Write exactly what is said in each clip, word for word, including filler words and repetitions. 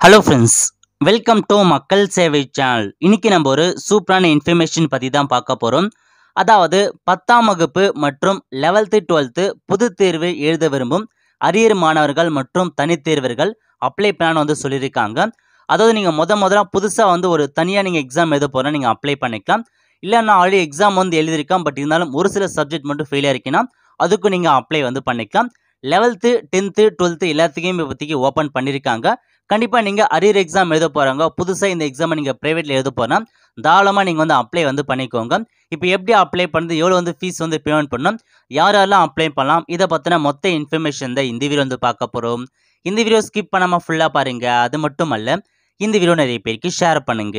Hello friends, welcome to மக்கள் சேவை channel. இன்னைக்கு நம்ம ஒரு சூப்பரான இன்ஃபர்மேஷன் பற்றி தான் பார்க்க போகிறோம். அதாவது பத்தாம் வகுப்பு மற்றும் லெவல்த்து டுவெல்த்து பொது தேர்வு எழுத விரும்பும் அரியர் மாணவர்கள் மற்றும் தனித்தேர்வர்கள் அப்ளை பண்ண வந்து சொல்லியிருக்காங்க. அதாவது நீங்கள் முத முதல்ல புதுசாக வந்து ஒரு தனியாக நீங்கள் எக்ஸாம் எழுத போகிறோம், நீங்கள் அப்ளை பண்ணிக்கலாம். இல்லை நான் ஆல்ரெடி எக்ஸாம் வந்து எழுதியிருக்கேன், பட் இருந்தாலும் ஒரு சில சப்ஜெக்ட் மட்டும் ஃபெயிலியாக இருக்குன்னா அதுக்கும் நீங்கள் அப்ளை வந்து பண்ணிக்கலாம். லெவல்த்து டென்த்து டுவெல்த்து எல்லாத்துக்கும் இப்போதைக்கு ஓப்பன் பண்ணியிருக்காங்க. கண்டிப்பாக நீங்கள் அரியர் எக்ஸாம் எழுத போகிறாங்க, புதுசாக இந்த எக்ஸாமை நீங்கள் ப்ரைவேட்டில் எழுத போனால் தாராளமாக நீங்கள் வந்து அப்ளை வந்து பண்ணிக்கோங்க. இப்போ எப்படி அப்ளை பண்ணுறது, எவ்வளோ வந்து ஃபீஸ் வந்து பேமெண்ட் பண்ணணும், யார் யாரெல்லாம் அப்ளை பண்ணலாம், இதை பற்றின மொத்த இன்ஃபர்மேஷன் தான் இந்த வீடியோ வந்து பார்க்க போகிறோம். இந்த வீடியோ ஸ்கிப் பண்ணாமல் ஃபுல்லாக பாருங்கள். அது மட்டும் அல்ல, இந்த வீடியோ நிறைய பேருக்கு ஷேர் பண்ணுங்க.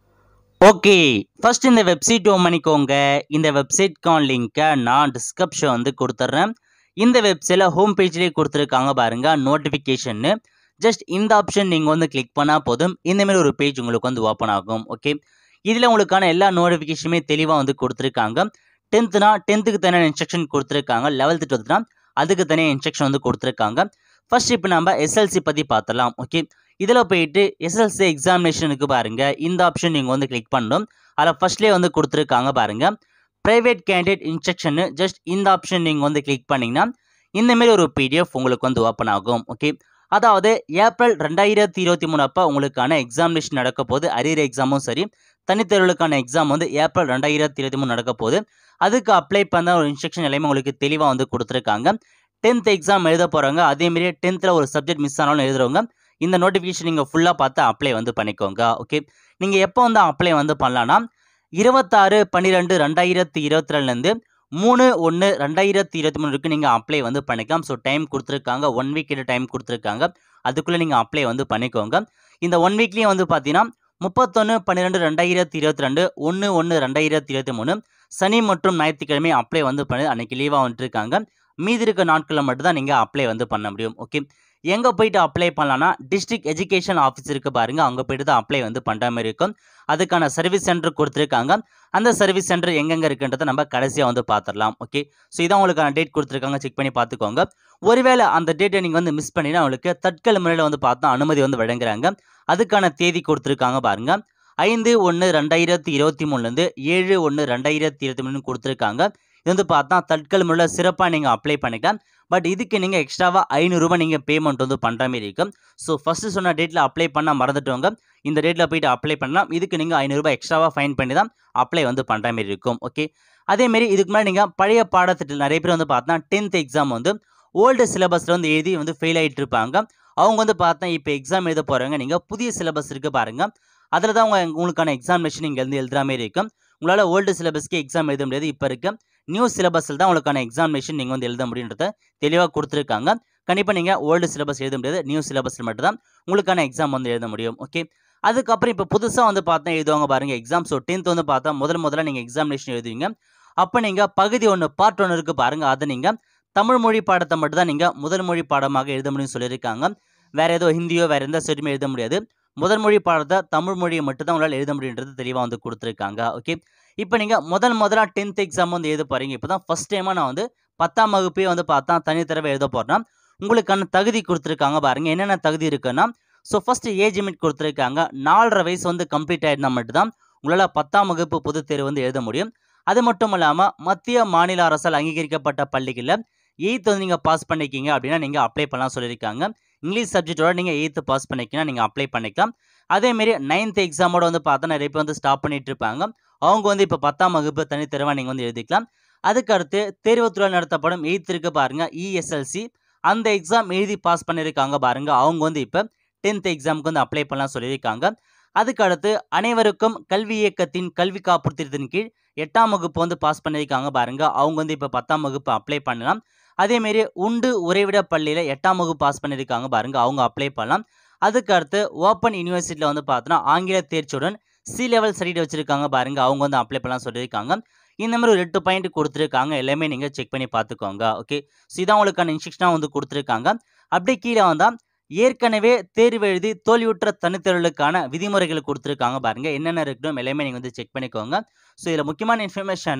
ஓகே, ஃபர்ஸ்ட் இந்த வெப்சைட் ஓப்பன் பண்ணிக்கோங்க. இந்த வெப்சைட்கான லிங்க்கை நான் டிஸ்கிரிப்ஷன் வந்து கொடுத்துட்றேன். இந்த வெப்சைட்டில் ஹோம் பேஜ்லேயே கொடுத்துருக்காங்க பாருங்கள், நோட்டிஃபிகேஷன்னு. ஜஸ்ட் இந்த ஆப்ஷன் நீங்கள் வந்து கிளிக் பண்ணால் போதும், இந்தமாரி ஒரு பேஜ் உங்களுக்கு வந்து ஓப்பன் ஆகும். ஓகே, இதில் உங்களுக்கான எல்லா நோட்டிஃபிகேஷனுமே தெளிவாக வந்து கொடுத்துருக்காங்க. டென்த்துனா டென்த்துக்கு தனியாக இன்ஸ்ட்ரக்ஷன் கொடுத்துருக்காங்க, லெவல்த்து டுவெல்த்னா அதுக்கு தனியாக இன்ஸ்ட்ரக்ஷன் வந்து கொடுத்துருக்காங்க. ஃபர்ஸ்ட் இப்போ நம்ம எஸ்எல்சி பற்றி பார்த்துடலாம். ஓகே, இதில் போயிட்டு எஸ்எல்சி எக்ஸாமினேஷனுக்கு பாருங்கள், இந்த ஆப்ஷன் நீங்கள் வந்து கிளிக் பண்ணணும். அதில் ஃபர்ஸ்ட்லேயே வந்து கொடுத்துருக்காங்க பாருங்கள், ப்ரைவேட் கேண்டிடேட் இன்ஸ்ட்ரக்ஷனு. ஜஸ்ட் இந்த ஆப்ஷன் நீங்கள் வந்து கிளிக் பண்ணிங்கன்னா இந்தமாரி ஒரு பிடிஎஃப் உங்களுக்கு வந்து ஓப்பன் ஆகும். ஓகே, அதாவது ஏப்ரல் ரெண்டாயிரத்தி இருபத்தி மூணு அப்போ உங்களுக்கான எக்ஸாமினேஷன் நடக்க போகுது. அரியர் எக்ஸாமும் சரி, தனித்தேர்வுகளுக்கான எக்ஸாம் வந்து ஏப்ரல் ரெண்டாயிரத்தி இருபத்தி மூணு நடக்க போகுது. அதுக்கு அப்ளை பண்ண ஒரு இன்ஸ்ட்ரக்ஷன் எல்லாமே உங்களுக்கு தெளிவாக வந்து கொடுத்துருக்காங்க. டென்த் எக்ஸாம் எழுத போகிறவங்க, அதேமாரி டென்த்தில் ஒரு சப்ஜெக்ட் மிஸ் ஆனாலும் எழுதுறவங்க இந்த நோட்டிஃபிகேஷன் நீங்கள் ஃபுல்லாக பார்த்து அப்ளை வந்து பண்ணிக்கோங்க. ஓகே, நீங்கள் எப்போ வந்து அப்ளை வந்து பண்ணலான்னா இருபத்தாறு பன்னிரெண்டு ரெண்டாயிரத்தி இருபத்தி ரெண்டுலேருந்து மூணு ஒன்று ரெண்டாயிரத்தி இருபத்தி மூணு வரைக்கும் நீங்கள் அப்ளை வந்து பண்ணிக்கலாம். ஸோ டைம் கொடுத்துருக்காங்க, ஒன் வீக் கிட்ட டைம் கொடுத்துருக்காங்க. அதுக்குள்ளே நீங்கள் அப்ளை வந்து பண்ணிக்கோங்க. இந்த ஒன் வீக்லேயும் வந்து பார்த்தீங்கன்னா முப்பத்தொன்று பன்னிரெண்டு ரெண்டாயிரத்தி இருபத்தி ரெண்டு ஒன்று ஒன்று ரெண்டாயிரத்தி இருபத்தி மூணு சனி மற்றும் ஞாயிற்றுக்கிழமை அப்ளை வந்து பண்ணி அன்றைக்கி லீவாக வந்துட்டுருக்காங்க. மீதி இருக்க நாட்களில் மட்டும்தான் நீங்கள் அப்ளை வந்து பண்ண முடியும். ஓகே, எங்கே போயிட்டு அப்ளை பண்ணலான்னா டிஸ்ட்ரிக்ட் எஜுகேஷன் ஆஃபீஸ் இருக்குது பாருங்கள், அங்கே போய்ட்டு தான் அப்ளை வந்து பண்ணுற மாதிரி இருக்கும். அதுக்கான சர்வீஸ் சென்டர் கொடுத்துருக்காங்க. அந்த சர்வீஸ் சென்டர் எங்கெங்கே இருக்குன்றதை நம்ம கடைசியாக வந்து பார்த்துடலாம். ஓகே, ஸோ இதான் உங்களுக்கான டேட் கொடுத்துருக்காங்க, செக் பண்ணி பார்த்துக்கோங்க. ஒருவேளை அந்த டேட்டை நீங்கள் வந்து மிஸ் பண்ணினா உங்களுக்கு தட்கல் முறையில் வந்து பார்த்தா அனுமதி வந்து வழங்குறாங்க. அதுக்கான தேதி கொடுத்துருக்காங்க பாருங்கள், ஐந்து ஒன்று ரெண்டாயிரத்தி இருபத்தி மூணுலேருந்து ஏழு ஒன்று ரெண்டாயிரத்தி இருபத்தி மூணு கொடுத்துருக்காங்க. இது வந்து பார்த்தா தட்கல் முறையில் சிறப்பாக நீங்கள் அப்ளை பண்ணிக்கலாம். பட் இதுக்கு நீங்கள் எக்ஸ்ட்ராவாக ஐநூறுரூபா நீங்கள் பேமெண்ட் வந்து பண்ணுற மாதிரி இருக்கும். ஸோ ஃபஸ்ட்டு சொன்ன டேட்டில் அப்ளை பண்ணால் மறந்துட்டவங்க இந்த டேட்டில் போய்ட்டு அப்ளை பண்ணலாம். இதுக்கு நீங்கள் ஐநூறுரூபா எக்ஸ்ட்ராவாக ஃபைன் பண்ணி தான் அப்ளை வந்து பண்ணுற மாதிரி இருக்கும். ஓகே, அதேமாரி இதுக்கு முன்னாடி நீங்கள் பழைய பாடத்திட்டத்தில் நிறைய பேர் வந்து பார்த்தா டென்த் எக்ஸாம் வந்து ஓல்டு சிலபஸில் வந்து எழுதி வந்து ஃபெயில் ஆகிட்டு இருப்பாங்க. அவங்க வந்து பார்த்தா இப்போ எக்ஸாம் எழுத போகிறவங்க, நீங்கள் புதிய சிலபஸ் இருக்குது பாருங்கள், அதில் தான் உங்கள் உங்களுக்கான எக்ஸாமினேஷன் நீங்கள் வந்து எழுதுகிற மாதிரி இருக்கும். உங்களால் ஓல்டு சிலபஸ்க்கு எக்ஸாம் எழுத முடியாது. இப்போ இருக்க நியூ சிலபஸில் தான் உங்களுக்கான எக்ஸாமினேஷன் நீங்கள் வந்து எழுத முடியுன்றத தெளிவாக கொடுத்துருக்காங்க. கண்டிப்பாக நீங்கள் ஓல்டு சிலபஸ் எழுத முடியாது, நியூ சிலபஸில் மட்டும்தான் உங்களுக்கான எக்ஸாம் வந்து எழுத முடியும். ஓகே, அதுக்கப்புறம் இப்போ புதுசாக வந்து பார்த்தா எழுதுவாங்க பாருங்கள் எக்ஸாம். ஸோ டென்த் வந்து பார்த்தா முதல் முதல்ல நீங்கள் எக்ஸாமினேஷன் எழுதுவீங்க. அப்போ நீங்கள் பகுதி ஒன்று பார்ட் ஒன்று இருக்குது பாருங்கள், அதை நீங்கள் தமிழ் மொழி பாடத்தை மட்டும் தான் நீங்கள் முதல் மொழி பாடமாக எழுத முடியும்னு சொல்லியிருக்காங்க. வேறு ஏதோ ஹிந்தியோ வேறு எந்த சைடுமே எழுத முடியாது. முதல் மொழி பாடத்தை தமிழ் மொழியை மட்டும் தான் உங்களால் எழுத முடியுன்றது தெளிவாக வந்து கொடுத்துருக்காங்க. ஓகே, இப்போ நீங்கள் முதல் முதலாக டென்த் எக்ஸாம் வந்து எழுத போகிறீங்க. இப்போ தான் ஃபஸ்ட் டைமாக நான் வந்து பத்தாம் வகுப்பே வந்து பார்த்தா தனித்தரவை எழுத போகிறேன். உங்களுக்கான தகுதி கொடுத்துருக்காங்க பாருங்கள், என்னென்ன தகுதி இருக்குன்னா, ஸோ ஃபஸ்ட்டு ஏஜ் லிமிட் கொடுத்துருக்காங்க. நாலரை வயசு வந்து கம்ப்ளீட் ஆகிருந்தால் மட்டும்தான் உங்களால் பத்தாம் வகுப்பு பொதுத் தேர்வு வந்து எழுத முடியும். அது மட்டும் இல்லாமல் மத்திய மாநில அரசால் அங்கீகரிக்கப்பட்ட பள்ளிகளில் எயித்து வந்து நீங்கள் பாஸ் பண்ணிக்கிங்க அப்படின்னா நீங்கள் அப்ளை பண்ணலாம் சொல்லியிருக்காங்க. இங்கிலீஷ் சப்ஜெக்டோட நீங்கள் எயித்து பாஸ் பண்ணிக்கிங்கன்னா நீங்கள் அப்ளை பண்ணிக்கலாம். அதேமாரி நைன்த் எக்ஸாமோட வந்து பார்த்தா நிறைய பேர் வந்து ஸ்டாப் பண்ணிட்டு இருப்பாங்க. அவங்க வந்து இப்போ பத்தாம் வகுப்பு தனித்தேர்வாக நீங்கள் வந்து எழுதிக்கலாம். அதுக்கடுத்து தேர்வுத்துறையில் நடத்தப்படும் எயித்து இருக்குது பாருங்கள், இஎஸ்எல்சி, அந்த எக்ஸாம் எழுதி பாஸ் பண்ணியிருக்காங்க பாருங்கள், அவங்க வந்து இப்போ டென்த் எக்ஸாமுக்கு வந்து அப்ளை பண்ணலாம் சொல்லியிருக்காங்க. அதுக்கடுத்து அனைவருக்கும் கல்வி இயக்கத்தின் கல்வி காப்புறுத்திட்டத்தின் கீழ் எட்டாம் வகுப்பு வந்து பாஸ் பண்ணியிருக்காங்க பாருங்கள், அவங்க வந்து இப்போ பத்தாம் வகுப்பு அப்ளை பண்ணலாம். அதேமாரி உண்டு உறைவிட பள்ளியில் எட்டாம் வகுப்பு பாஸ் பண்ணியிருக்காங்க பாருங்கள், அவங்க அப்ளை பண்ணலாம். அதுக்கடுத்து ஓப்பன் யூனிவர்சிட்டியில் வந்து பார்த்தோன்னா ஆங்கில தேர்ச்சியுடன் சி லெவல் சர்டிஃபிகேட் வச்சுருக்காங்க பாருங்கள், அவங்க வந்து அப்ளை பண்ணலாம் சொல்லியிருக்காங்க. இந்த மாதிரி ஒரு எட்டு பாயிண்ட் கொடுத்துருக்காங்க, எல்லாமே நீங்கள் செக் பண்ணி பார்த்துக்கோங்க. ஓகே, ஸோ இதான் உங்களுக்கான இன்ஸ்ட்ரக்ஷனாக வந்து கொடுத்துருக்காங்க. அப்படியே கீழே வந்தால் ஏற்கனவே தேர்வு எழுதி தோல்வியுற்ற தனித்தேர்வுகளுக்கான விதிமுறைகள் கொடுத்துருக்காங்க பாருங்கள், என்னென்ன இருக்கணும் எல்லாமே நீங்கள் வந்து செக் பண்ணிக்கோங்க. ஸோ இதில் முக்கியமான இன்ஃபர்மேஷன்னா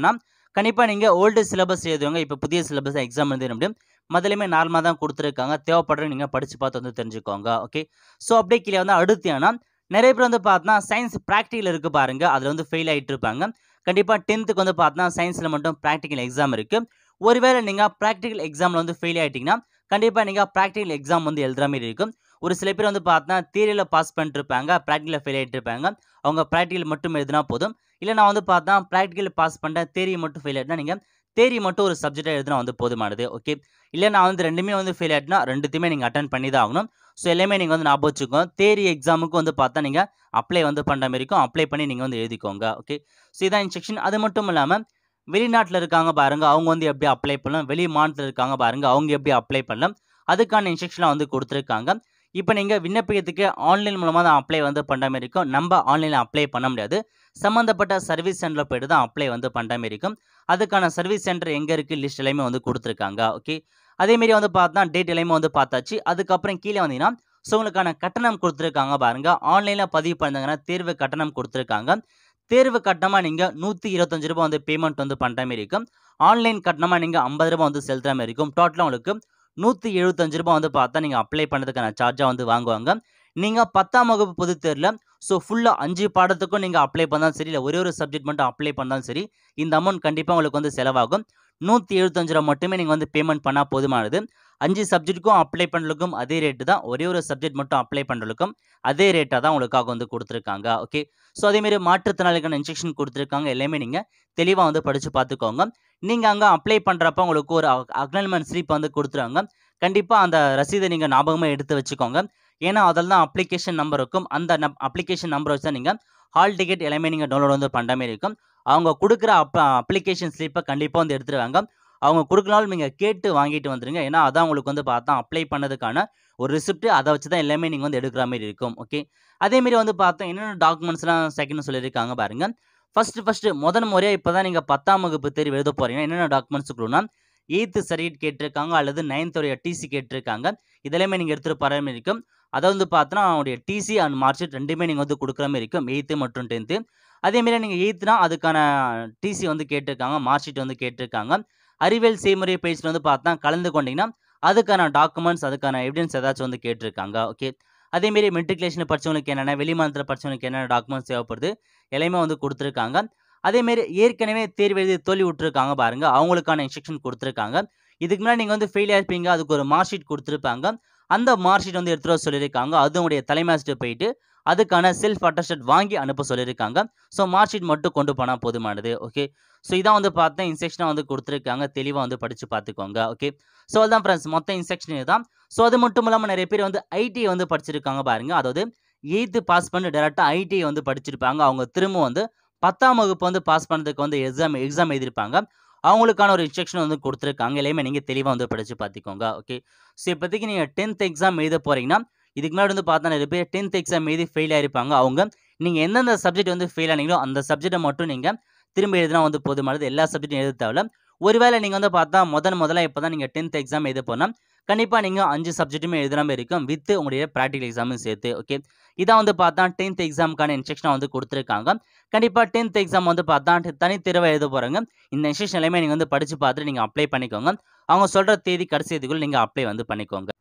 கண்டிப்பாக நீங்கள் ஓல்டு சிலபஸ் எழுதுவங்க இப்போ புதிய சிலபஸ் எக்ஸாம் எழுத முடியும். முதலுமே நார்மலாக தான் கொடுத்துருக்காங்க. தேவைப்படுற நீங்கள் படித்து பார்த்து வந்து தெரிஞ்சுக்கோங்க. ஓகே. ஸோ அப்படியே கீழே வந்து அடுத்து ஏன்னா நிறைய பேர் வந்து பார்த்தா சயின்ஸ் ப்ராக்டிக்கல் இருக்குது பாருங்க. அதில் வந்து ஃபெயில் ஆகிட்டு இருப்பாங்க. கண்டிப்பாக டென்த்துக்கு வந்து பார்த்தா சயின்ஸில் மட்டும் ப்ராக்டிக்கல் எக்ஸாம் இருக்குது. ஒருவேளை நீங்கள் ப்ராக்டிக்கல் எக்ஸாமில் வந்து ஃபெயில் ஆகிட்டிங்கன்னா கண்டிப்பாக நீங்கள் ப்ராக்டிக்கல் எக்ஸாம் வந்து எழுதுற மாதிரி இருக்கும். ஒரு சில பேர் வந்து பார்த்தா தியரியில் பாஸ் பண்ணிட்டு இருப்பாங்க, ப்ராக்டிக்கலில் ஃபெயில் ஆகிட்டு இருப்பாங்க. அவங்க ப்ராக்டிக்கல் மட்டும் எழுதினா போதும். இல்லை நான் வந்து பார்த்தா ப்ராக்டிக்கல் பாஸ் பண்ணிட்டேன், தியரி மட்டும் ஃபெயில் ஆகிட்டுனா நீங்கள் தியரி மட்டும் ஒரு சப்ஜெக்டாக எழுதினா வந்து போதுமானது. ஓகே. இல்லை நான் வந்து ரெண்டுமே வந்து ஃபெயில் ஆகிட்டுனா ரெண்டுத்தையுமே நீங்கள் அட்டன் பண்ணி தான் ஆகணும். ஸோ எல்லாமே நீங்கள் வந்து ஞாபகம் வச்சுக்கோங்க. தியரி எக்ஸாமுக்கு வந்து பார்த்தா நீங்கள் அப்ளை வந்து பண்ணுற மாதிரி இருக்கும். அப்ளை பண்ணி நீங்கள் வந்து எழுதிக்கோங்க. ஓகே. ஸோ இதான் இன்ஸ்ட்ரக்ஷன். அது மட்டும் இல்லாமல் வெளிநாட்டில் இருக்காங்க பாருங்க, அவங்க வந்து எப்படி அப்ளை பண்ணலாம், வெளி மாநிலத்தில் இருக்காங்க பாருங்க, அவங்க எப்படி அப்ளை பண்ணலாம், அதுக்கான இன்ஸ்ட்ரக்ஷன்லாம் வந்து கொடுத்துருக்காங்க. இப்போ நீங்கள் விண்ணப்பிக்கிறதுக்கு ஆன்லைன் மூலமாக தான் அப்ளை வந்து பண்ணுற மாதிரி இருக்கும். நம்ம ஆன்லைனில் அப்ளை பண்ண முடியாது. சம்மந்தப்பட்ட சர்வீஸ் சென்டரில் போய்ட்டு தான் அப்ளை வந்து பண்ணுற மாதிரி இருக்கும். அதுக்கான சர்வீஸ் சென்டர் எங்கே இருக்குது லிஸ்ட் எல்லாமே வந்து கொடுத்துருக்காங்க. ஓகே. அதேமாரி வந்து பார்த்தா டேட் எல்லாமே வந்து பார்த்தாச்சு. அதுக்கப்புறம் கீழே வந்தீங்கன்னா ஸோ உங்களுக்கான கட்டணம் கொடுத்துருக்காங்க பாருங்க. ஆன்லைனில் பதிவு பண்ணாங்கன்னா தேர்வு கட்டணம் கொடுத்துருக்காங்க. தேர்வு கட்டணமாக நீங்கள் நூற்றி இருபத்தஞ்சு ரூபாய் வந்து பேமெண்ட் வந்து பண்ணுற மாதிரி இருக்கும். ஆன்லைன் கட்டணமாக நீங்கள் ஐம்பது ரூபாய் வந்து செலுத்துற மாதிரி இருக்கும். டோட்டலாக உங்களுக்கு நூற்றி எழுபத்தஞ்சு ரூபாய் வந்து பார்த்தா நீங்கள் அப்ளை பண்ணுறதுக்கான சார்ஜாக வந்து வாங்குவாங்க. நீங்கள் பத்தாம் வகுப்பு பொதுத் தேர்வில் ஸோ ஃபுல்லாக அஞ்சு பாடத்துக்கும் நீங்கள் அப்ளை பண்ணாலும் சரி, இல்லை ஒரே ஒரு சப்ஜெக்ட் மட்டும் அப்ளை பண்ணாலும் சரி, இந்த அமௌண்ட் கண்டிப்பாக உங்களுக்கு வந்து செலவாகும். நூற்றி எழுபத்தஞ்சு ரூபா மட்டுமே நீங்கள் வந்து பேமெண்ட் பண்ணால் போதுமானது. அஞ்சு சப்ஜெக்ட்டுக்கும் அப்ளை பண்ணுறதுக்கும் அதே ரேட்டு தான். ஒரே ஒரு சப்ஜெக்ட் மட்டும் அப்ளை பண்ணுறதுக்கும் அதே ரேட்டாக தான் உங்களுக்காக வந்து கொடுத்துருக்காங்க. ஓகே. ஸோ அதேமாரி மாற்றுத்திறனாளிக்கான இன்ஸ்ட்ரக்ஷன் கொடுத்துருக்காங்க. எல்லாமே நீங்கள் தெளிவாக வந்து படித்து பார்த்துக்கோங்க. நீங்கள் அங்கே அப்ளை பண்ணுறப்ப உங்களுக்கு ஒரு அக்னாலஜ்மெண்ட் ஸ்லிப் வந்து கொடுத்துருவாங்க. கண்டிப்பாக அந்த ரசீதை நீங்கள் ஞாபகமாக எடுத்து வச்சுக்கோங்க. ஏன்னா அதில் தான் அப்ளிகேஷன் நம்பர் இருக்கும். அந்த நம் அப்ளிகேஷன் நம்பர் வச்சு தான் நீங்கள் ஹால் டிக்கெட் எல்லாமே நீங்கள் டவுன்லோட் வந்து பண்ணுற மாதிரி இருக்கும். அவங்க கொடுக்குற அப் அப்ளிகேஷன் ஸ்லிப்பை கண்டிப்பாக வந்து எடுத்துருவாங்க. அவங்க கொடுக்கனாலும் நீங்கள் கேட்டு வாங்கிட்டு வந்துடுங்க. ஏன்னா அதான் உங்களுக்கு வந்து பார்த்தா அப்ளை பண்ணதுக்கான ஒரு ரிசிப்ட். அதை வச்சு தான் எல்லாமே நீங்கள் வந்து எடுக்கிற மாதிரி இருக்கும். ஓகே. அதேமாரி வந்து பார்த்தா என்னென்ன டாக்குமெண்ட்ஸ்லாம் செகண்ட் சொல்லியிருக்காங்க பாருங்க. ஃபஸ்ட்டு ஃபஸ்ட்டு முதன் முறையாக இப்போ தான் நீங்கள் பத்தாம் வகுப்பு தேர்வு எழுத போகிறீங்கன்னா என்னென்ன டாக்குமெண்ட்ஸ் கொடுக்கணும்னா எயித்து சர்டிஃபிகேட் கேட்டிருக்காங்க, அல்லது நைன்த் உடைய டிசி கேட்டிருக்காங்க. இதெல்லாமே நீங்கள் எடுத்துகிட்டு போகிற மாதிரி இருக்கும். அதை வந்து பார்த்தோன்னா அவனுடைய டிசி அண்ட் மார்க் ஷீட் ரெண்டுமே நீங்கள் வந்து கொடுக்குற மாதிரி இருக்கும். எயித்து மற்றும் டென்த்து. அதேமாரி நீங்கள் எயித்துனா அதுக்கான டிசி வந்து கேட்டிருக்காங்க, மார்க் ஷீட் வந்து கேட்டிருக்காங்க. அறிவியல் செய்முறை பயிற்சியில் வந்து பார்த்தா கலந்து கொண்டீங்கன்னா அதுக்கான டாக்குமெண்ட்ஸ், அதுக்கான எவிடன்ஸ் ஏதாச்சும் வந்து கேட்டிருக்காங்க. ஓகே. அதேமாரி மெட்ரிகுலேஷன் படித்தவங்களுக்கு என்னென்ன, வெளி மாநிலத்தில் படித்தவங்களுக்கு என்னென்ன டாக்குமெண்ட்ஸ் தேவைப்படுது எல்லாமே வந்து கொடுத்துருக்காங்க. அதேமாரி ஏற்கனவே தேர்வு எழுதி தோல்வி விட்டுருக்காங்க பாருங்க, அவங்களுக்கான இன்ஸ்ட்ரக்ஷன் கொடுத்துருக்காங்க. இதுக்கு முன்னாடி நீங்கள் வந்து ஃபெயில் ஆயிருப்பீங்க, அதுக்கு ஒரு மார்க் ஷீட் கொடுத்துருப்பாங்க. அந்த மார்க் ஷீட் வந்து எடுத்துகிட்டு வர சொல்லியிருக்காங்க. அது உங்களுடைய தலைமை ஆசிரியர் போயிட்டு அதுக்கான செல்ஃப் அட்டஸ்டட் வாங்கி அனுப்ப சொல்லியிருக்காங்க. ஸோ மார்க் ஷீட் மட்டும் கொண்டு போனால் போதுமானது. ஓகே. ஸோ இதான் வந்து பார்த்தா இன்ஸ்ட்ரக்ஷனாக வந்து கொடுத்துருக்காங்க. தெளிவாக வந்து படித்து பார்த்துக்கோங்க. ஓகே. ஸோ அதுதான் ஃப்ரெண்ட்ஸ் மொத்த இன்ஸ்ட்ரக்ஷன் இதுதான். ஸோ அது மட்டும் இல்லாமல் நிறைய பேர் வந்து ஐடிஐ வந்து படிச்சிருக்காங்க பாருங்க. அதாவது எயித்து பாஸ் பண்ணி டேரெக்டாக ஐடிஐ வந்து படிச்சிருப்பாங்க. அவங்க திரும்ப வந்து பத்தாம் வகுப்பு வந்து பாஸ் பண்ணுறதுக்கு வந்து எக்ஸாம் எக்ஸாம் எழுதியிருப்பாங்க. அவங்களுக்கான ஒரு இன்ஸ்ட்ரக்ஷன் வந்து கொடுத்துருக்காங்க. எல்லாமே நீங்கள் தெளிவாக வந்து படித்து பார்த்துக்கோங்க. ஓகே. ஸோ இப்போதைக்கு நீங்கள் டென்த் எக்ஸாம் எழுத போகிறீங்கன்னா இதுக்கு முன்னாடி வந்து பார்த்தா நிறைய பேர் டென்த் எக்ஸாம் எழுதி ஃபெயில் ஆயிருப்பாங்க. அவங்க நீங்கள் எந்தெந்த சப்ஜெக்ட் வந்து ஃபெயில் ஆனீங்களோ அந்த சப்ஜெக்டை மட்டும் நீங்கள் திரும்ப எழுதினா வந்து போதுமானது. எல்லா சப்ஜெக்டும் எழுத தேவையில்ல. ஒருவேளை நீங்கள் வந்து பார்த்தா முதன் முதல்ல இப்போ தான் நீங்கள் டென்த் எக்ஸாம் எழுத போனால் கண்டிப்பாக நீங்கள் அஞ்சு சப்ஜெக்ட்டுமே எழுதுகிற மாதிரி இருக்கும், வித் உங்களுடைய ப்ராக்டிகல் எக்ஸாமும் சேர்த்து. ஓகே. இதான் வந்து பார்த்தா டென்த் எக்ஸாமுக்கான இன்ஸ்ட்ரக்ஷன் வந்து கொடுத்துருக்காங்க. கண்டிப்பாக டென்த் எக்ஸாம் வந்து பார்த்தா தனித்தேர்வாக எழுத போகிறாங்க. இந்த இன்ஸ்ட்ரக்ஷன் எல்லாமே நீங்கள் வந்து படித்து பார்த்துட்டு நீங்கள் அப்ளை பண்ணிக்கோங்க. அவங்க சொல்கிற தேதி கடைசி தேதிக்குள்ளே நீங்கள் அப்ளை வந்து பண்ணிக்கோங்க.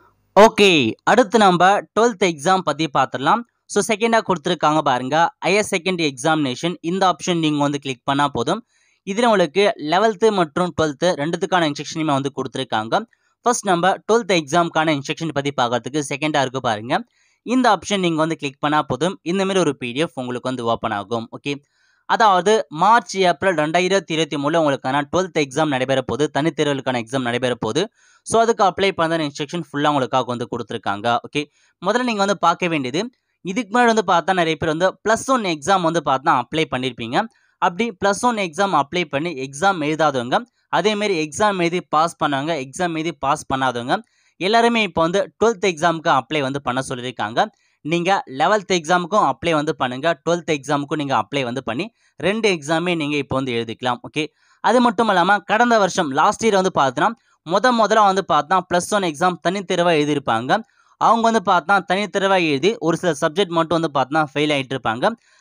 ஓகே. அடுத்து நம்ம டுவெல்த் எக்ஸாம் பற்றி பார்த்துடலாம். ஸோ செகண்டாக கொடுத்துருக்காங்க பாருங்க, ஹையர் செகண்டரி எக்ஸாமினேஷன். இந்த ஆப்ஷன் நீங்கள் வந்து கிளிக் பண்ணால் போதும். இதில் உங்களுக்கு லெவல்த்து மற்றும் டுவெல்த்து ரெண்டுத்துக்கான இன்ஸ்ட்ரக்ஷனுமே வந்து கொடுத்துருக்காங்க. ஃபர்ஸ்ட் நம்ம டுவெல்த் எக்ஸாமுக்கான இன்ஸ்ட்ரக்ஷன் பற்றி பார்க்கறதுக்கு செகண்டாக இருக்குது பாருங்க. இந்த ஆப்ஷன் நீங்கள் வந்து கிளிக் பண்ணால் போதும். இந்தமாரி ஒரு பிடிஎஃப் உங்களுக்கு வந்து ஓப்பன் ஆகும். ஓகே. அதாவது மார்ச் ஏப்ரல் ரெண்டாயிரத்தி இருபத்தி மூணுல உங்களுக்கான டுவெல்த் எக்ஸாம் நடைபெற போகுது. தனித்தேர்வுகளுக்கான எக்ஸாம் நடைபெற போகுது. ஸோ அதுக்கு அப்ளை பண்ணுற இன்ஸ்ட்ரக்ஷன் ஃபுல்லாக உங்களுக்காக வந்து கொடுத்துருக்காங்க. ஓகே. முதல்ல நீங்கள் வந்து பார்க்க வேண்டியது, இதுக்கு முன்னாடி வந்து பார்த்தா நிறைய பேர் வந்து ப்ளஸ் ஒன் எக்ஸாம் வந்து பார்த்தா அப்ளை பண்ணியிருப்பீங்க. அப்படி ப்ளஸ் ஒன் எக்ஸாம் அப்ளை பண்ணி எக்ஸாம் எழுதாதவங்க, அதேமாரி எக்ஸாம் எழுதி பாஸ் பண்ணவங்க, எக்ஸாம் எழுதி பாஸ் பண்ணாதவங்க எல்லாருமே இப்போ வந்து டுவெல்த் எக்ஸாமுக்கு அப்ளை வந்து பண்ண சொல்லியிருக்காங்க. நீங்கள் லெவல்த் எக்ஸாமுக்கும் அப்ளை வந்து பண்ணுங்கள், டுவெல்த் எக்ஸாமுக்கும் நீங்கள் அப்ளை வந்து பண்ணி ரெண்டு எக்ஸாமே நீங்கள் இப்போ வந்து எழுதிக்கலாம். ஓகே. அது மட்டும் இல்லாமல் கடந்த வருஷம் லாஸ்ட் இயர் வந்து பார்த்தோன்னா முத முதல்ல வந்து பார்த்தா ப்ளஸ் ஒன் எக்ஸாம் தனித்தேர்வாக எழுதியிருப்பாங்க. அவங்க வந்து பார்த்தா தனித்தேர்வாக எழுதி ஒரு சில சப்ஜெக்ட் மட்டும் வந்து பார்த்தா ஃபெயில் ஆகிட்டு இருப்பாங்க.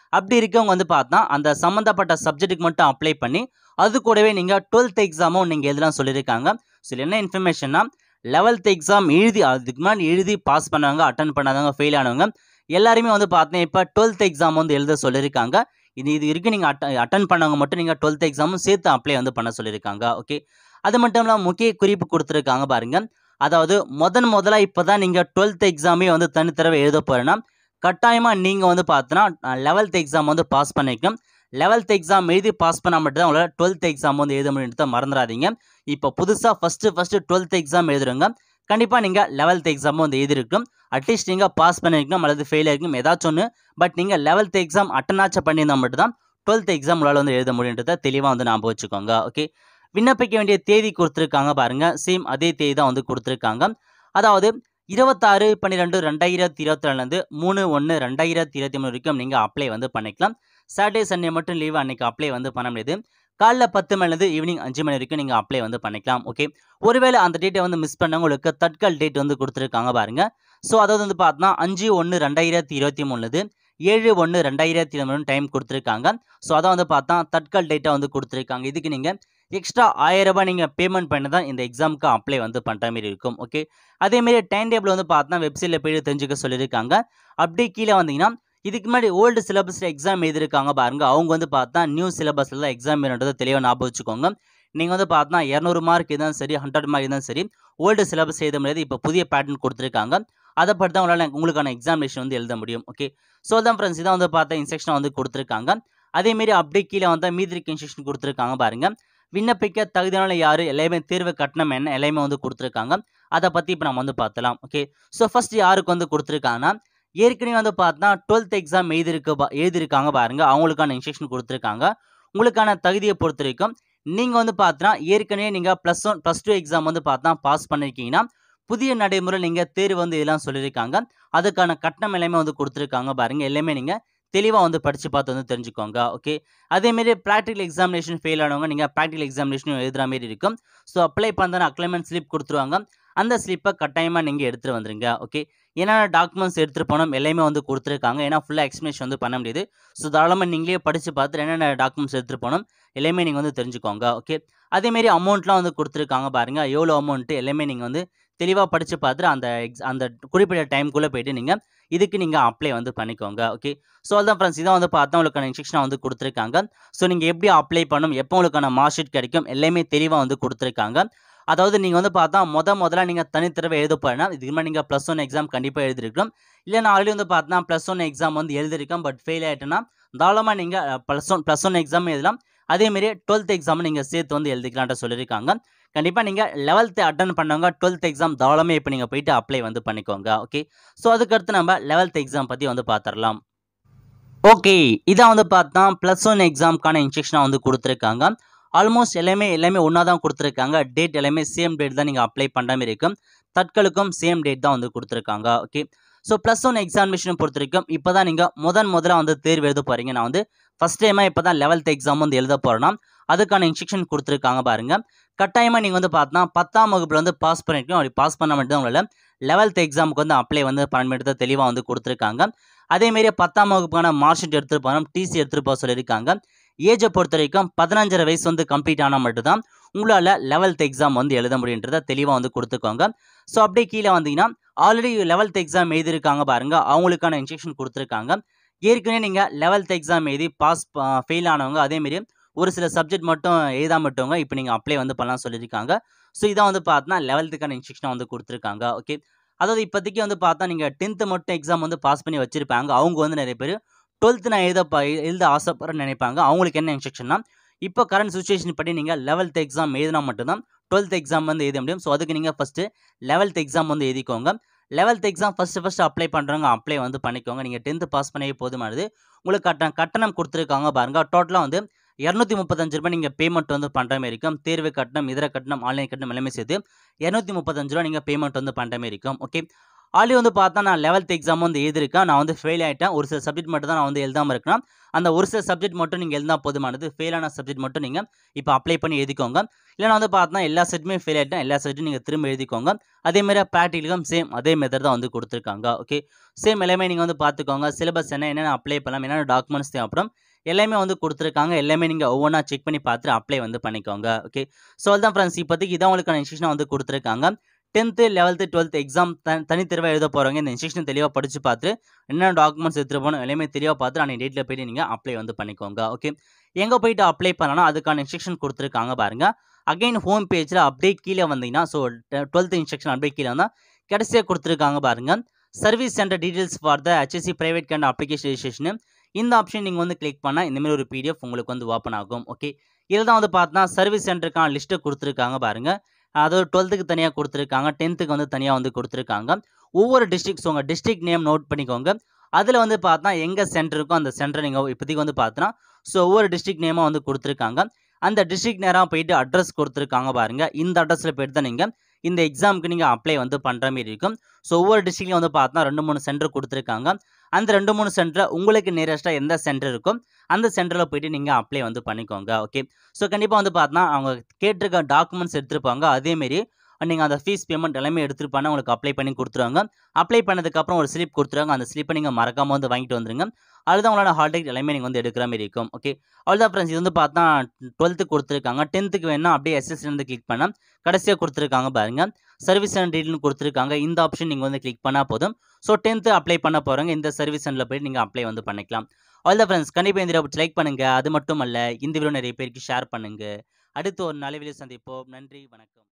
அப்படி இருக்கவங்க வந்து பார்த்தா அந்த சம்மந்தப்பட்ட சப்ஜெக்ட்டுக்கு மட்டும் அப்ளை பண்ணி அது கூடவே நீங்கள் டுவெல்த் எக்ஸாமும் நீங்கள் எழுதலாம் சொல்லியிருக்காங்க. ஸோ என்ன இன்ஃபர்மேஷன்னா லெவல்த் எக்ஸாம் எழுதி அதுக்கு முன்னாடி எழுதி பாஸ் பண்ணவங்க, அட்டன் பண்ணாதவங்க, ஃபெயில் ஆனவங்க எல்லாருமே வந்து பார்த்தீங்கன்னா இப்போ டுவெல்த் எக்ஸாம் வந்து எழுத சொல்லியிருக்காங்க. இது இது வரைக்கும் நீங்கள் அட்ட அட்டன் பண்ணவங்க மட்டும் நீங்கள் டுவெல்த் எக்ஸாமும் சேர்த்து அப்ளை வந்து பண்ண சொல்லியிருக்காங்க. ஓகே, அது மட்டும் இல்லாமல் முக்கிய குறிப்பு கொடுத்துருக்காங்க பாருங்கள். அதாவது முதன் முதலாக இப்போ தான் நீங்கள் டுவெல்த் எக்ஸாமே வந்து தனித்தரவை எழுத போகிறேன்னா கட்டாயமாக நீங்கள் வந்து பார்த்தீங்கன்னா லெவல்த் எக்ஸாம் வந்து பாஸ் பண்ணிக்கணும். லெவல்த் எக்ஸாம் எழுதி பாஸ் பண்ணால் மட்டும் தான் உங்களால் டுவெல்த் எக்ஸாம் வந்து எழுத முடியுன்றதை மறந்துடாதீங்க. இப்போ புதுசாக ஃபஸ்ட்டு ஃபஸ்ட்டு டுவெல்த் எக்ஸாம் எழுதுறவங்க கண்டிப்பாக நீங்கள் லெவல்த் எக்ஸாமும் வந்து எழுதிருக்கணும். அட்லீஸ்ட் நீங்கள் பாஸ் பண்ணியிருக்கணும் அல்லது ஃபெயில் ஆகிருக்கணும் ஏதாச்சும் ஒன்று. பட் நீங்கள் லெவல்த் எக்ஸாம் அட்டனாச்சும் பண்ணியிருந்தால் மட்டும் தான் டுவெல்த் எக்ஸாம் உங்களால் வந்து எழுத முடியுன்றதை தெளிவாக வந்து ஞாபகம் வச்சுக்கோங்க. ஓகே, விண்ணப்பிக்க வேண்டிய தேதி கொடுத்துருக்காங்க பாருங்கள். சேம் அதே தேதி தான் வந்து கொடுத்துருக்காங்க. அதாவது இருபத்தாறு பன்னிரெண்டு ரெண்டாயிரத்தி இருபத்தி நாலுலேருந்து மூணு ஒன்று ரெண்டாயிரத்தி இருபத்தி மூணு வரைக்கும் நீங்கள் அப்ளை வந்து பண்ணிக்கலாம். சாட்டர்டே சண்டே மட்டும் லீவ் அன்றைக்கி அப்ளை வந்து பண்ண முடியாது. காலைல பத்து மணிலேருந்து ஈவினிங் அஞ்சு மணி வரைக்கும் நீங்கள் அப்ளை வந்து பண்ணிக்கலாம். ஓகே, ஒருவேளை அந்த டேட்டை வந்து மிஸ் பண்ணவங்களுக்கு தட்கல் டேட் வந்து கொடுத்துருக்காங்க பாருங்கள். ஸோ அதாவது வந்து பார்த்தோன்னா அஞ்சு ஒன்று ரெண்டாயிரத்தி இருபத்தி மூணுலேருந்து ஏழு ஒன்று ரெண்டாயிரத்தி இருபத்தி மூணு டைம் கொடுத்துருக்காங்க. ஸோ அதை வந்து பார்த்தா தட்கல் டேட்டை வந்து கொடுத்துருக்காங்க. இதுக்கு நீங்கள் எக்ஸ்ட்ரா ஆயிரம் ரூபாய் நீங்கள் பேமெண்ட் பண்ணி தான் இந்த எக்ஸாமுக்கு அப்ளை வந்து பண்ணுற மாதிரி இருக்கும். ஓகே, அதேமாரி டைம் டேபிள் வந்து பார்த்தா வெப்சைட்டில் போய் தெரிஞ்சுக்க சொல்லியிருக்காங்க. அப்படியே கீழே வந்தீங்கன்னா இதுக்கு முன்னாடி ஓல்டு சிலபஸில் எக்ஸாம் எழுதிருக்காங்க பாருங்க. அவங்க வந்து பார்த்தா நியூ சிலபஸில் தான் எக்ஸாம் எழுதுறதை தெளிவாக ஞாபகம் வச்சுக்கோங்க. நீங்கள் வந்து பார்த்தா இரநூறு மார்க் இருந்தாலும் சரி, ஹண்ட்ரட் மார்க் இருந்தாலும் சரி, ஓல்டு சிலபஸ் எழுத முடியாது. இப்போ புதிய பேட்டர்ன் கொடுத்துருக்காங்க. அதை பற்றி தான் உங்களால் உங்களுக்கான எக்ஸாமினேஷன் வந்து எழுத முடியும். ஓகே, ஸோ தான் ஃப்ரெண்ட்ஸ் இதான் வந்து பார்த்தா இன்ஸ்ட்ரக்ஷன் வந்து கொடுத்துருக்காங்க. அதேமாரி அப்படியே கீழே வந்தால் மீதிக்கு இன்ஸ்ட்ரக்ஷன் கொடுத்துருக்காங்க பாருங்கள். விண்ணப்பிக்க தகுதியான யார், எல்லாமே தேர்வு கட்டணம் என்ன, எல்லாமே வந்து கொடுத்துருக்காங்க. அதை பற்றி இப்போ நம்ம வந்து பார்த்தலாம். ஓகே, ஸோ ஃபர்ஸ்ட் யாருக்கு வந்து கொடுத்துருக்காங்கன்னா ஏற்கனவே வந்து பார்த்தா டுவெல்த் எக்ஸாம் எழுதிருக்க பா எழுதிருக்காங்க பாருங்க. அவங்களுக்கான இன்ஸ்ட்ரக்ஷன் கொடுத்துருக்காங்க. உங்களுக்கான தகுதியை பொறுத்த வரைக்கும் நீங்கள் வந்து பார்த்தா ஏற்கனவே நீங்கள் plus one plus two exam வந்து பார்த்தா பாஸ் பண்ணியிருக்கீங்கன்னா புதிய நடைமுறை நீங்கள் தேர்வு வந்து இதெல்லாம் சொல்லியிருக்காங்க. அதுக்கான கட்டணம் எல்லாமே வந்து கொடுத்துருக்காங்க பாருங்க. எல்லாமே நீங்கள் தெளிவாக வந்து படித்து பார்த்து வந்து தெரிஞ்சுக்கோங்க. ஓகே, அதேமாரி ப்ராக்டிகல் எக்ஸாமினேஷன் ஃபெயில் ஆனவங்க நீங்கள் ப்ராக்டிகல் எக்ஸாமினேஷன் எழுதுகிற மாதிரி இருக்கும். ஸோ அப்ளை பண்ண அக்ளைமெண்ட் ஸ்லிப் கொடுத்துருவாங்க. அந்த ஸ்லிப்பை கட்டாயமாக நீங்கள் எடுத்துகிட்டு வந்துடுங்க. ஓகே, என்னென்ன டாக்குமெண்ட்ஸ் எடுத்துகிட்டு போனோம் எல்லாமே வந்து கொடுத்துருக்காங்க. ஏன்னா ஃபுல்லாக எக்ஸ்ப்ளனேஷன் வந்து பண்ண முடியாது. ஸோ தாராளமாக நீங்களே படித்து பார்த்துட்டு என்னென்ன டாக்குமெண்ட்ஸ் எடுத்துகிட்டு போனோம் எல்லாமே நீங்கள் வந்து தெரிஞ்சுக்கோங்க. ஓகே, அதேமாரி அமௌண்ட்லாம் வந்து கொடுத்துருக்காங்க பாருங்கள். எவ்வளோ அமௌண்ட்டு எல்லாமே நீங்கள் வந்து தெளிவாக படித்து பார்த்துட்டு அந்த எக்ஸ் அந்த குறிப்பிட்ட டைமுக்குள்ளே போய்ட்டு நீங்கள் இதுக்கு நீங்கள் அப்ளை வந்து பண்ணிக்கோங்க. ஓகே, ஸோ அதுதான் ஃப்ரெண்ட்ஸ் இதான் வந்து பார்த்தா உங்களுக்கான இன்ஸ்ட்ரக்ஷன் வந்து கொடுத்துருக்காங்க. ஸோ நீங்கள் எப்படி அப்ளை பண்ணணும், எப்போ உங்களுக்கான மார்க் ஷீட் கிடைக்கும் எல்லாமே தெளிவாக வந்து கொடுத்துருக்காங்க. அதாவது நீங்கள் வந்து பார்த்தா முத முதல்ல நீங்கள் தனித்தரவை எழுத போகிறேன்னா இதுக்கு முன்னாடி நீங்கள் ப்ளஸ் ஒன் எக்ஸாம் கண்டிப்பாக எழுதிருக்கணும். இல்லை நான் ஆல்ரெடி வந்து பார்த்தா ப்ளஸ் ஒன் எக்ஸாம் வந்து எழுதிருக்கேன் பட் ஃபெயில் ஆகிட்டேன்னா தாராளமாக நீங்கள் plus one plus one exam எழுதலாம். அதேமாரி டுவெல்த் எக்ஸாம் நீங்கள் சேர்த்து வந்து எழுதிக்கலான்ட்டு சொல்லியிருக்காங்க. கண்டிப்பாக நீங்கள் லெவல்த்து அட்டன் பண்ணவங்க டுவெல்த் எக்ஸாம் தாராளமாக இப்போ நீங்கள் போயிட்டு அப்ளை வந்து பண்ணிக்கோங்க. ஓகே, ஸோ அதுக்கடுத்து நம்ம லெவல்த் எக்ஸாம் பற்றி வந்து பார்த்துடலாம். ஓகே, இதான் வந்து பார்த்தா ப்ளஸ் ஒன் எக்ஸாமுக்கான இன்ஸ்ட்ரக்ஷனாக வந்து கொடுத்துருக்காங்க. ஆல்மோஸ்ட் எல்லாமே எல்லாமே ஒன்றா தான் கொடுத்துருக்காங்க. டேட் எல்லாமே சேம் டேட் தான் நீங்கள் அப்ளை பண்ணுற மாதிரி இருக்கும். தட்கலுக்கும் சேம் டேட் தான் வந்து கொடுத்துருக்காங்க. Okay, so plus one examination பொறுத்த வரைக்கும் இப்போ தான் நீங்கள் முதன் முதலாக வந்து தேர்வு எழுத போகிறீங்க. நான் வந்து ஃபஸ்ட் டைமாக இப்போ தான் லெவல்த் எக்ஸாம் வந்து எழுத போகிறேன்னா அதுக்கான இன்ஸ்ட்ரக்ஷன் கொடுத்துருக்காங்க பாருங்கள். கட்டாயமாக நீங்கள் வந்து பார்த்தா பத்தாம் வகுப்பில் வந்து பாஸ் பண்ணியிருக்கணும். அப்படி பாஸ் பண்ண மட்டும் தான் உங்களால் லெவல்த் எக்ஸாமுக்கு வந்து அப்ளை வந்து பண்ண மட்டும் தான் தெளிவாக வந்து கொடுத்துருக்காங்க. அதேமாரி பத்தாம் வகுப்புக்கான மார்க் ஷீட் எடுத்துகிட்டு போகணும், டிசி எடுத்துகிட்டு போக சொல்லியிருக்காங்க. ஏஜை பொறுத்த வரைக்கும் பதினஞ்சரை வயசு வந்து கம்ப்ளீட் ஆனால் மட்டும்தான் உங்களால் லெவல்த் எக்ஸாம் வந்து எழுத முடியுன்றதை தெளிவாக வந்து கொடுத்துக்கோங்க. ஸோ அப்படியே கீழே வந்தீங்கன்னா ஆல்ரெடி லெவல்த் எக்ஸாம் எழுதியிருக்காங்க பாருங்கள். அவங்களுக்கான இன்ஸ்ட்ரக்ஷன் கொடுத்துருக்காங்க. ஏற்கனவே நீங்கள் லெவல்த் எக்ஸாம் எழுதி பாஸ் ஃபெயில் ஆனவங்க அதேமாரி ஒரு சில சப்ஜெக்ட் மட்டும் எழுதாமட்டவங்க இப்போ நீங்கள் அப்ளை வந்து பண்ணலாம் சொல்லியிருக்காங்க. ஸோ இதான் வந்து பார்த்தா லெவல்த்துக்கான இன்ஸ்ட்ரக்ஷன் வந்து கொடுத்துருக்காங்க. ஓகே, அதாவது இப்போதைக்கு வந்து பார்த்தா நீங்கள் டென்த்து மட்டும் எக்ஸாம் வந்து பாஸ் பண்ணி வச்சுருப்பாங்க. அவங்க வந்து நிறைய பேர் டுவெல்த்து நான் எழுத எழுத ஆசைப்படுறேன்னு நினைப்பாங்க. அவங்களுக்கு என்ன இன்ஸ்ட்ரக்ஷன்னா இப்போ கரண்ட் சுச்சுவேஷன் படி நீங்கள் லெவல்த் எக்ஸாம் எழுதினா மட்டும்தான் டுவெல்த் எக்ஸாம் வந்து எழுத முடியும். ஸோ அதுக்கு நீங்கள் ஃபஸ்ட்டு லெவல்த் எக்ஸாம் வந்து எழுதிக்கோங்க. Eleventh exam first first apply பண்ணுறவங்க அப்ளை வந்து பண்ணிக்கோங்க. நீங்கள் டென்த்து பாஸ் பண்ணவே போதுமானது. உங்களுக்கு கட்டணம் கட்டணம் கொடுத்துருக்காங்க பாருங்கள். டோட்டலாக வந்து இரநூத்தி முப்பத்தஞ்சு ரூபாய் நீங்கள் பேமெண்ட் வந்து பண்ணுற மாதிரி இருக்கும். தேர்வு கட்டணம், இதர கட்டணம், ஆன்லைன் கட்டணம் எல்லாமே சேர்த்து இரநூத்தி முப்பத்தஞ்சு ரூபா நீங்கள் பேமெண்ட் வந்து பண்ணுற மாதிரி இருக்கும். ஓகே, ஆல்ரெடி வந்து பார்த்தா நான் லெவல்த் எக்ஸாம் வந்து எழுதியிருக்கேன். நான் வந்து ஃபெயில் ஆயிட்டேன். ஒரு சில சப்ஜெக்ட் மட்டும் தான் நான் வந்து எழுதாம இருக்கிறேன். அந்த ஒரு சில சப்ஜெக்ட் மட்டும் நீங்க எழுதினா போதுமானது. ஃபெயிலான சப்ஜெக்ட் மட்டும் நீங்க இப்ப அப்ளை பண்ணி எழுதிக்கோங்க. இல்லன்னா வந்து பார்த்தீங்கன்னா, எல்லா சப்ஜெக்ட்டுமே ஃபெயில் ஆயிட்டேன். எல்லா சப்ஜெக்ட்டும் நீங்க திரும்ப எழுதிக்கோங்க. அதே மாரி பிராக்டிகலுக்கும் சேம் அதே மெத்தட் தான் வந்து குடுத்துருக்காங்க. ஓகே. சேம் எல்லாமே நீங்க வந்து பார்த்துக்கோங்க. சிலபஸ் என்ன, என்னென்ன அப்ளை பண்ணலாம், என்னென்ன டாக்குமெண்ட்ஸ் தேவைப்படும், எல்லாமே வந்து குடுத்துருக்காங்க. எல்லாமே நீங்க ஒவ்வொன்னா செக் பண்ணி பார்த்துட்டு அப்ளை வந்து பண்ணிக்கோங்க. ஓகே. ஸோ அதான் ஃப்ரெண்ட்ஸ் இப்போதைக்கு இதான் உங்களுக்கான இன்ஸ்ட்ரக்ஷன் வந்து குடுத்துருக்காங்க. டென்த், லெவல்த், டுவெல்த் எக்ஸாம் த தனித்தேர்வா எழுத போறவங்க இந்த இன்ஸ்ட்ரக்ஷன் தெளிவா படிச்சு பார்த்து, என்னென்ன டாக்குமெண்ட்ஸ் எடுத்துட்டு போகணும் எல்லாமே தெளிவா பார்த்து அன்னைய டேட்ல போயிட்டு நீங்க அப்ளை வந்து பண்ணிக்கோங்க. ஓகே. எங்க போயிட்டு அப்ளை பண்ணலாம்னா, அதுக்கான இன்ஸ்ட்ரக்ஷன் குடுத்துருக்காங்க பாருங்க. அகைன் ஹோம் பேஜ்ல அப்படியே கீழ வந்தீங்கன்னா, ஸோ டுவெல்த் இன்ஸ்ட்ரக்ஷன் அப்படியே கீழ வந்தா, கடைசியா குடுத்துருக்காங்க பாருங்க. Service centre details for the HSC private candidate application registration. இந்த ஆப்ஷன் நீங்க வந்து கிளிக் பண்ணா, இந்த மாரி ஒரு பிடிஎஃப் உங்களுக்கு வந்து ஓப்பன் ஆகும். ஓகே. இதுல தான் வந்து பார்த்தா சர்வீஸ் சென்டருக்கான லிஸ்ட்ட குடுத்துருக்காங்க பாருங்க. அதாவது டுவெல்த்துக்கு தனியா குடுத்துருக்காங்க. டென்த்துக்கு வந்து தனியா வந்து குடுத்துருக்காங்க. ஒவ்வொரு டிஸ்ட்ரிக்ட்ஸ் உங்க டிஸ்ட்ரிக்ட் நேம் நோட் பண்ணிக்கோங்க. அதுல வந்து பார்த்தா எங்க சென்டர் இருக்கோ அந்த சென்டர நீங்க இப்போதைக்கு வந்து பார்த்தீங்கன்னா, ஸோ ஒவ்வொரு டிஸ்ட்ரிக்ட் நேமா வந்து குடுத்துருக்காங்க. அந்த டிஸ்ட்ரிக்ட் நேரா போயிட்டு அட்ரஸ் குடுத்துருக்காங்க பாருங்க. இந்த அட்ரஸ்ல போயிட்டு தான் நீங்க இந்த எக்ஸாம்க்கு நீங்க அப்ளை வந்து பண்ற மாரி இருக்கும். ஸோ ஒவ்வொரு டிஸ்ட்ரிக்ட்லயும் வந்து பார்த்தா ரெண்டு, மூணு சென்டர் குடுத்துருக்காங்க. அந்த ரெண்டு, மூணு சென்டர்ல உங்களுக்கு நியரஸ்ட்டா எந்த சென்டர் இருக்கோ, அந்த சென்டர்ல போயிட்டு நீங்க அப்ளை வந்து பண்ணிக்கோங்க. ஓகே. ஸோ கண்டிப்பா வந்து பார்த்தீங்கன்னா, அவங்க கேட்டிருக்க டாக்குமெண்ட்ஸ் எடுத்திருப்பாங்க. அதே மாரி நீங்க அந்த ஃபீஸ் பேமெண்ட் எல்லாமே எடுத்துட்டு போனா உங்களுக்கு அப்ளை பண்ணி குடுத்துருவாங்க. அப்ளை பண்ணதுக்கப்புறம் ஒரு ஸ்லிப் குடுத்துருவாங்க. அந்த ஸ்லிப்ப நீங்க மறக்காம வந்து வாங்கிட்டு வந்துருங்க. அதுதான் உங்களோட ஹால் டிக்கெட் எல்லாமே நீங்க வந்து எடுக்கிற மாரி இருக்கும். ஓகே. அவ்வளோதான் ஃப்ரெண்ட்ஸ். இது வந்து பார்த்தா டுவெல்த்துக்கு குடுத்துருக்காங்க. டென்த்துக்கு வேணும்னா அப்படியே எஸ்எஸ்சில இருந்து கிளிக் பண்ணா, கடைசியா குடுத்துருக்காங்க பாருங்க. சர்வீஸ் சென்டர் டீட்டெயில்னு குடுத்துருக்காங்க. இந்த ஆப்ஷன் நீங்க வந்து கிளிக் பண்ணா போதும். ஸோ டென்த் அப்ளை பண்ண போறவங்க இந்த சர்வீஸ் சென்டர்ல போயிட்டு நீங்க அப்ளை வந்து பண்ணிக்கலாம். அவ்வளோதான் ஃப்ரெண்ட்ஸ். கண்டிப்பா இந்த வீடியோ பிடிச்சு லைக் பண்ணுங்க. அது மட்டும் அல்ல, இந்த வீடியோ நிறைய பேருக்கு ஷேர் பண்ணுங்க. அடுத்து ஒரு நல்ல வீடியோ சந்திப்போம். நன்றி, வணக்கம்.